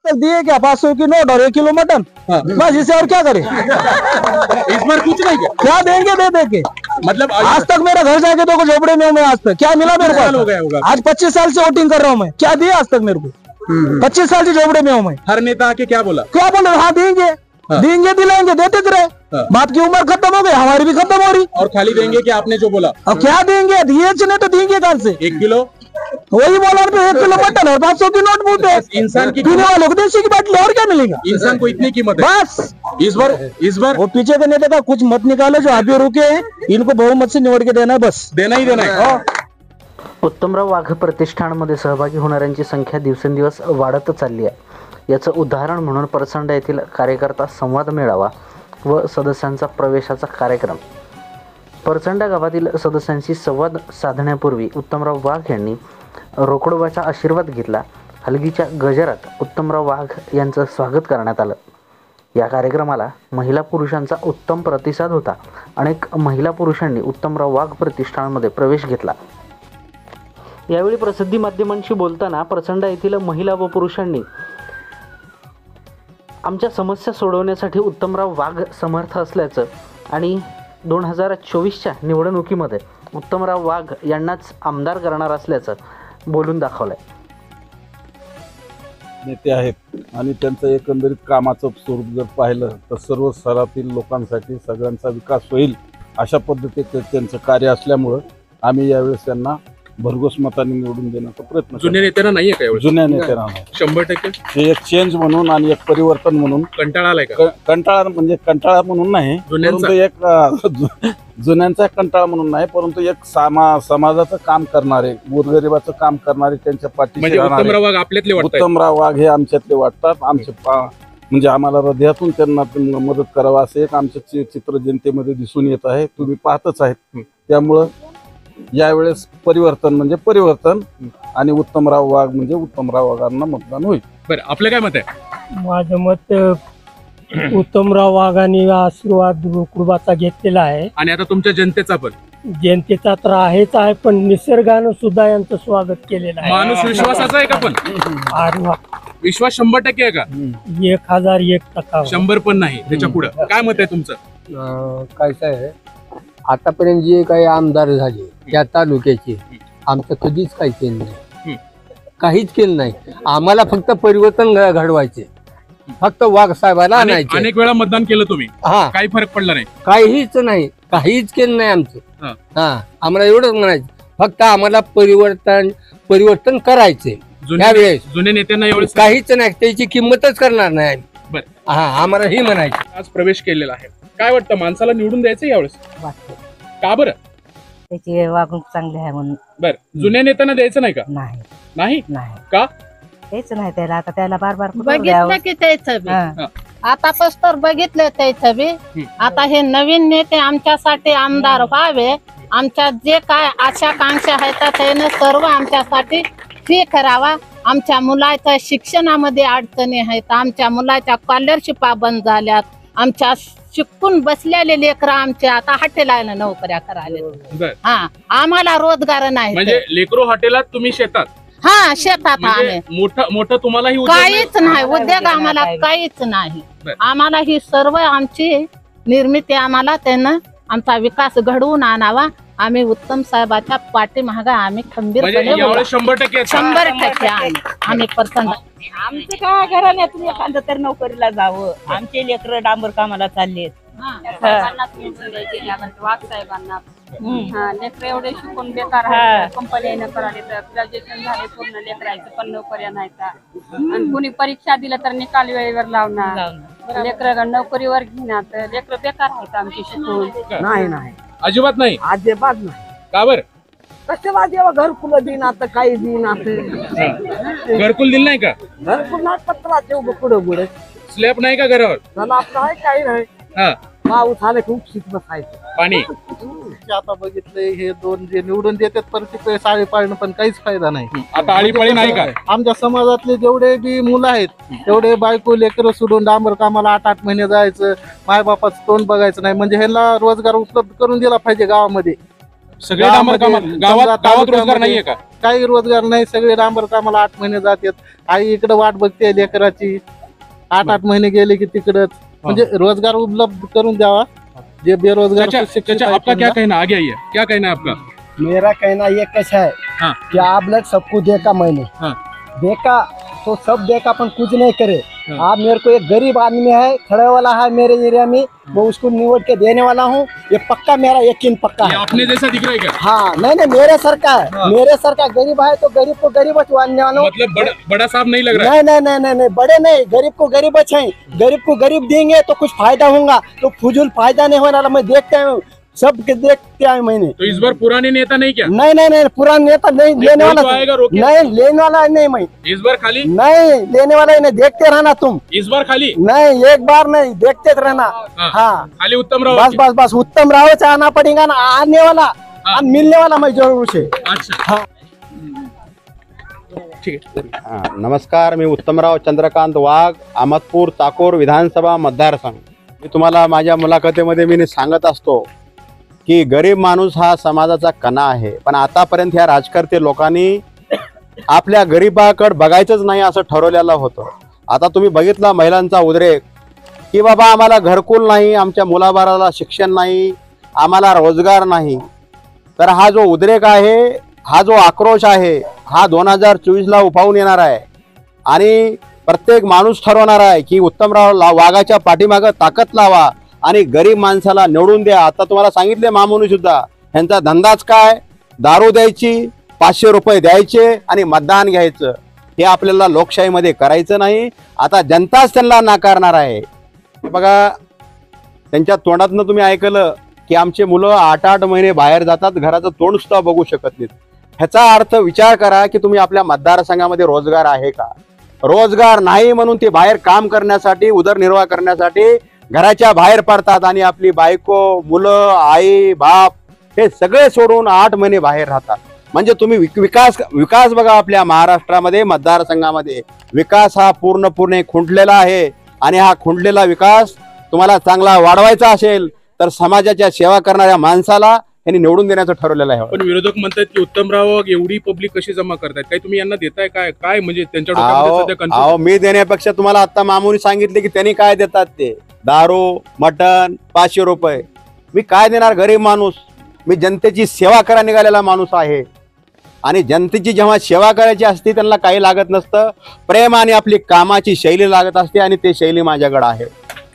दिए क्या 500 की नोट और 1 किलो मटन, बस इससे और क्या करें। इस बार कुछ नहीं किया, क्या देंगे दे दे के, मतलब आज तक मेरा घर जाके देखो झोपड़े में हूँ मैं, आज तक क्या मिला मेरे साल हो को। गया होगा। आज 25 साल से वोटिंग कर रहा हूँ मैं, क्या दिया आज तक मेरे को। 25 साल से झोपड़े में हूँ मैं। हर नेता आके क्या बोला, क्या बोले, हाँ देंगे देंगे दिलाएंगे, देते तो रहे। बाप की उम्र खत्म हो गई, हमारी भी खत्म हो रही। और खाली देंगे कि आपने जो बोला। अब क्या देंगे, दिए नहीं तो देंगे कहाँ से। 1 किलो वही बोला, 1 किलो मटन और 500 की नोट बोलते। इंसान की पीने वालों को देसी की बाटली, और क्या मिलेगा इंसान को इतनी कीमत है। बस इस बार वो पीछे के नेता का कुछ मत निकालो, जो अभी रुके हैं इनको बहुमत से निवड के देना है, बस देना ही देना है। उत्तमराव वाघ प्रतिष्ठानमध्ये सहभागी होणाऱ्यांची संख्या दिवसेंदिवस वाढत चालली आहे। याचं उदाहरण म्हणून परसंडा येथील कार्यकर्ता संवाद मेळावा व सदस्यांचा प्रवेशाचा कार्यक्रम। परसंडा गावातील सदस्यांशी संवाद साधण्यापूर्वी उत्तमराव वाघ यांनी रोकडोबाचा आशीर्वाद घेतला। हलगीच्या गजरात उत्तमराव वाघ यांचं स्वागत करण्यात आलं। या कार्यक्रमाला महिला पुरुषांचा उत्तम प्रतिसाद होता। अनेक महिला पुरुषांनी उत्तमराव वाघ प्रतिष्ठानमध्ये प्रवेश घेतला। यावेळी प्रसिद्धी माध्यमांशी बोलताना परसंडा येथील महिला व पुरुषांनी आमच्या समस्या सोडवण्यासाठी उत्तमराव वाघ समर्थ असल्याचं आणि 2024च्या निवडणुकीमध्ये उत्तमराव वाघ यांनाच आमदार करणार असल्याचं बोलून दाखवलंय। नेते आहेत आणि त्यांचं एकंदरीत कामाचं स्वरूप जर पाहिलं तर सर्व स्तरातील लोकांसाठी सगळ्यांचा विकास होईल अशा पद्धतीचे त्यांचं कार्य असल्यामुळं आम्ही यावेळेस त्यांना भरघोस मताने निवडून देण्याचा प्रयत्न। जुन्या नेत्यांना नाहीये का एवढं? जुन्या नेत्यांना 100% ते एक चेंज म्हणून आणि एक परिवर्तन म्हणून। कंटाळा आलाय का? कंटाळा म्हणजे कंटाळा म्हणून नाही, परंतु एक जुन्यांचा कंटाळा म्हणून नाही, परंतु एक समाजाचं काम करणारे, गोरगरिबाचं काम करणारे, त्यांच्या पाठीशी म्हणजे उत्तमराव वाघ आपल्यातले वाटतात। उत्तमराव वाघ हे आमच्यातले वाटतात। आमचे म्हणजे आम्हाला हृदयातून त्यांना मदत करावं असं एक आमचं चित्र जनतेमध्ये दिसून येत आहे, तुम्ही पाहतच आहेत। त्यामुळं यावेळेस परिवर्तन म्हणजे परिवर्तन आणि उत्तमराव वाघ म्हणजे उत्तमराव वाघांना मतदान होईल। बरं, आपलं काय मत आहे? माझं मत उत्तमराव वाघांनी आशीर्वाद रोकडोबाचा घेतलेला आहे आणि आता तुमच्या जनतेचा पण जनतेचा तर आहेच आहे, पण निसर्गानं सुद्धा यांचं स्वागत केलेलं आहे। माणूस विश्वासाचा आहे का? पण अरे वा, विश्वास 100% आहे का? 1001%। 100 पण नाही, त्याच्या पुढे काय मत आहे तुमचं? काय आहे, आतापर्यंत जे काही आमदार झाले त्या तालुक्याचे आमचं कधीच काही केलं नाही, काहीच केलं नाही। आम्हाला फक्त परिवर्तन घडवायचे, फक्त वाघ साहेबाला आणायचे। अनेक वेळा मतदान केलं तुम्ही, हा, काही फरक पडला नाही? काहीच नाही, काहीच केलं नाही आमचं। हा, आम्हाला एवढंच म्हणायचं, फक्त आम्हाला परिवर्तन करायचे। त्यावेळेस जुन्या नेत्यांना एवढं काहीच नाही, त्याची किंमतच करणार नाही आम्ही। बरं, हा, आम्हाला ही म्हणायचं। आज प्रवेश केलेला आहे, काय वाटतं माणसाला निवडून द्यायचं यावेळेस? का बरं? त्याची वागणूक चांगली आहे म्हणून। बरं, जुन्या नेत्यांना द्यायचं नाही का? नाही नाही नाही का? तेच नाही त्याला, आता त्याला बार बार बघितलं की त्याचं बी, आतापासून तर बघितलं त्याचं बी। आता हे नवीन नेते आमच्यासाठी आमदार व्हावे, आमच्या जे काय आशा कांक्षा आहेत त्याने सर्व आमच्यासाठी ते करावा। आमच्या मुलाच्या शिक्षणामध्ये अडचणी आहेत, आमच्या मुलाच्या स्कॉलरशिपा बंद झाल्यात, आमच्या शिकून बसलेले लेकरं आमचे आता हॉटेलाला नोकऱ्या करायला। हा, आम्हाला रोजगार नाही, म्हणजे लेकरो हॉटेलात, तुम्ही शेतात। हा, शेतात आम्ही मोठं तुम्हालाही काहीच नाही उद्योग, आम्हाला काहीच नाही। आम्हाला ही सर्व आमची निर्मिती, आम्हाला त्यानं आमचा विकास घडवून आणावा। आम्ही उत्तम साहेबाच्या पाठीमागे आम्ही खंबीरपणे 100% आम्ही परसंड। आमचं काय घराण्यातून एखादं तर नोकरीला जावं, आमचे लेकरं डांबर कामाला चाललेत। वाघ साहेबांना लेकर एवढे शिकून बेकार कंपनी कराले तर ग्रॅज्युएशन झाले पूर्ण, लेकरायचं पण नोकऱ्या नाही, आणि कुणी परीक्षा दिलं तर निकाल वेळेवर लावणार, लेकर नोकरीवर घेणार, तर लेकर बेकार आहेत आमची शिकून। नाही नाही, अजिबात नाही, अजिबात नाही। का बरं? कशाला जेव्हा घरकुल देईन, आता काही देईन, घरकुल दिलं नाही का? घरकुल नाही, पत्राचे उभं पुढं पुढे, स्लॅब नाही का घरावर? त्याला आपलं आहे काही नाही। पाऊस आले खूप शीत बसायचं पाणी। आता बघितलंय हे दोन जे निवडून देतात प्रत्येक वेळेस आळी पाळणं, पण काहीच फायदा नाही। आता आळीपाळी नाही का? आमच्या समाजातले जेवढे बी मुलं आहेत तेवढे बायको लेकरं सोडून डांबर कामाला 8-8 महिने जायचं, मायबापाचं तोंड बघायचं नाही। म्हणजे ह्यांना रोजगार उपलब्ध करून दिला पाहिजे गावामध्ये। सगळे डांबर कामाला, गावात रोजगार नाहीये का? काही रोजगार नाही, सगळे डांबर कामाला 8 महिने जातात. आई इकडे वाट बघते लेकराची, 8 महिने गेले की तिकडच. म्हणजे रोजगार उपलब्ध करून द्यावा जे बेरोजगार शिक्षित चाचा, आहेत आपका क्या त्यांना. कहना, आगे आइए, क्या कहना है आपका? मेरा कहना ये कैसा है हाँ। कि आप लोग सबको देखा मैंने, हाँ। देखा तो सब देखा अपन कुछ नहीं करे। हाँ। आप मेरे को एक गरीब आदमी है, खड़े वाला है मेरे एरिया में, मैं उसको निवड़ के देने वाला हूँ। ये पक्का मेरा यकीन पक्का ये है। अपने जैसा दिख रहा है क्या? हाँ, नहीं मेरे सरकार, हाँ। मेरे सरकार गरीब है तो गरीब को गरीब बचवाने वाला हूँ। मतलब बड़ा साहब नहीं लग रहा है? नहीं, बड़े नहीं, गरीब को गरीब बचाएं। गरीब को गरीब देंगे तो कुछ फायदा होगा, तो फजूल फायदा नहीं होने वाला। मैं देखता हूँ, सब देखते हैं मैंने। तो इस बार पुराने नेता नहीं क्या? नहीं, पुराना नेता नहीं लेने वाला, तो आएगा रोके? नहीं लेने वाला नहीं मैं। इस बार खाली? नहीं लेने वाला ही नहीं, देखते रहना तुम। इस बार खाली? नहीं, एक बार नहीं, देखते रहना। हाँ, खाली उत्तम राव? बस उत्तम राव से आना पड़ेगा ना, आने वाला, मिलने वाला मैं जरूर से। अच्छा, हाँ, ठीक है। नमस्कार, मी उत्तमराव चंद्रकांत वाघ, अहमदपूर चाकोर विधानसभा मतदारसंघ. मी तुम्हाला माझ्या मुलाखतीमध्ये मी सांगत असतो की गरीब माणूस हा समाजाचा कणा आहे, पण आतापर्यंत ह्या राजकारते लोकांनी आपल्या गरीबाकडे बघायचंच नाही असं ठरवलेलं होतं. आता तुम्ही बघितला महिलांचा उद्रेक की बाबा आम्हाला घरकुल नाही, आमच्या मुलाबाळाला शिक्षण नाही, आम्हाला रोजगार नाही. तर हा जो उद्रेक आहे, हा जो आक्रोश आहे, हा 2024ला उफावून येणार आहे आणि प्रत्येक माणूस ठरवणार आहे की उत्तमराव वाघाच्या पाठीमागं ताकद लावा आणि गरीब माणसाला निवडून द्या. आता तुम्हाला सांगितले मामुनी सुद्धा, ह्यांचा धंदाच काय, दारू द्यायची, 500 रुपये द्यायचे आणि मतदान घ्यायचं. हे आपल्याला लोकशाहीमध्ये करायचं नाही. आता जनताच त्यांना नाकारणार आहे. बघा, त्यांच्या तोंडातनं तुम्ही ऐकलं की आमचे मुलं 8-8 महिने बाहेर जातात, घराचं तोंड सुद्धा बघू शकत नाहीत. ह्याचा अर्थ विचार करा की तुम्ही आपल्या मतदारसंघामध्ये रोजगार आहे का? रोजगार नाही म्हणून ते बाहेर काम करण्यासाठी, उदरनिर्वाह करण्यासाठी घराच्या बाहेर पडतात आणि आपली बायको, मुलं, आई, बाप हे सगळे सोडून 8 महिने बाहेर राहतात. म्हणजे तुम्ही विकास बघा, आपल्या महाराष्ट्रामध्ये मतदारसंघामध्ये विकास हा पूर्णपणे खुंटलेला आहे आणि हा खुंटलेला विकास तुम्हाला चांगला वाढवायचा असेल तर समाजाच्या सेवा करणाऱ्या माणसाला यांनी निवडून देण्याचं ठरवलेलं आहे. पण विरोधक म्हणतात की उत्तमराव एवढी पब्लिक कशी जमा करतायत, काही तुम्ही यांना देताय काय म्हणजे त्यांच्या डोक्यामध्ये सध्या confusion? अहो, मी देण्यापेक्षा तुम्हाला आता मामुनी सांगितले की त्यांनी काय देतात ते, दारू, मटण, 500 रुपये. मी काय देणार गरीब माणूस? मी जनतेची सेवा करा निघालेला माणूस आहे आणि जनतेची जेव्हा सेवा करायची असते त्यांना काही लागत नसतं, प्रेम आणि आपली कामाची शैली लागत असते आणि ते शैली माझ्याकडे आहे.